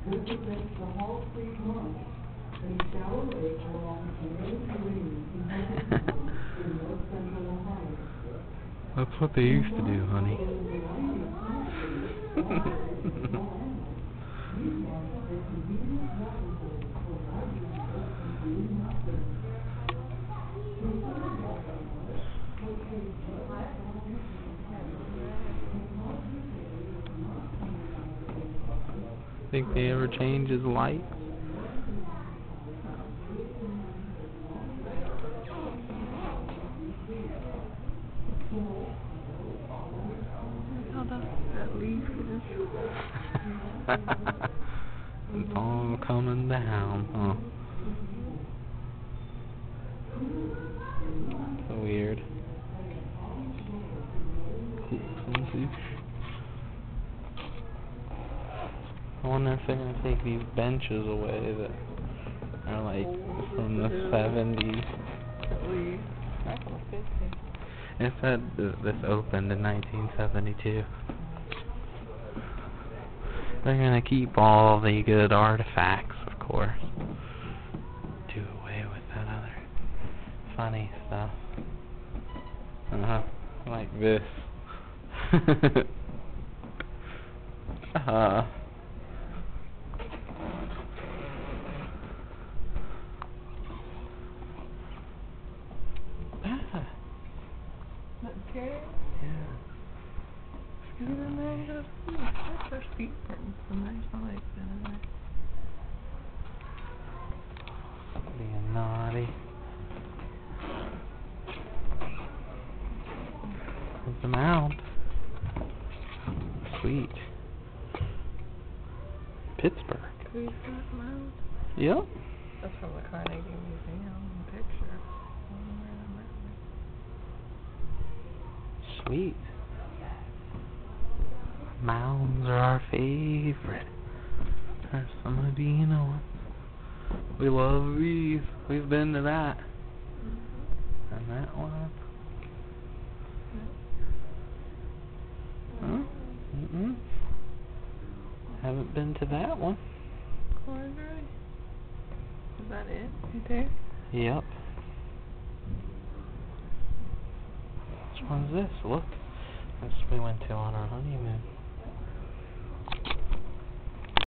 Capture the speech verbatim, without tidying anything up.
That's what they used to do, honey. Think they ever change his light? That leaf is. It's all coming down, huh? So weird. I wonder if they're gonna take these benches away that are like from the seventies. It said th this opened in nineteen seventy-two. They're gonna keep all the good artifacts, of course. Do away with that other funny stuff. Uh-huh. Like this. uh-huh. Okay. Yeah. Even though those feet, that's their feet prints, and there's no like that. Being naughty. There's the mound. Sweet. Pittsburgh. Who's that mound? Yep. That's from the Carnegie Museum picture. Sweet. Mounds are our favorite. There's some Medina ones. We love these. We've been to that. Mm-hmm. And that one. Huh? Mm-mm. Haven't been to that one. Corduroy? Is that it? Right there? Yep. Which one's this? Look. That's what we went to on our honeymoon.